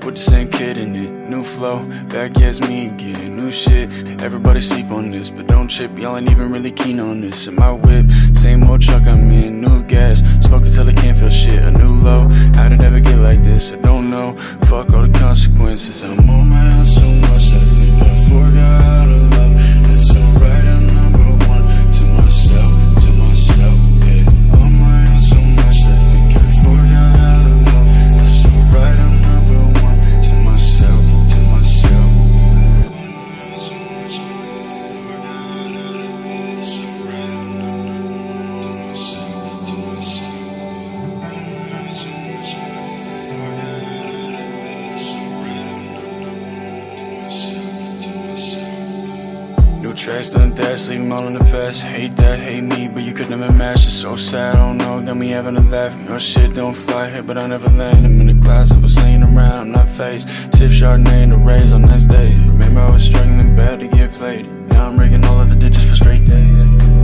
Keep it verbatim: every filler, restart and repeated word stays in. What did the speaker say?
with the same kid in it. New flow, back, yeah, it's me again. New shit, everybody sleep on this, but don't trip, y'all ain't even really keen on this. In my whip, same old truck I'm in. New gas, smoking till I can't feel shit. A new low, how'd it ever get like this? I don't know, fuck all the consequences. I'm on my own so much, I think I forgot how to love. It's alright, I'm number one to myself, to myself, yeah. On my own so much, I think I forgot how to love. It's alright, I'm number one to myself, to myself. On my own so much, I forgot how to love. It's alright, I'm number one to myself, to myself. On my own so much, I forgot how to love. It's alright, I'm number one to myself, to myself. New tracks done that, leave them all in the past. Hate that, hate me, but you could never match. It's so sad, I don't know, got me having a laugh. Your shit don't fly here, but I never land. I'm in the class, I was laying around, I'm not faced. Tip Chardonnay in the rays on nice days. Remember I was struggling bad to get played. Now I'm rigging all of the digits for straight days.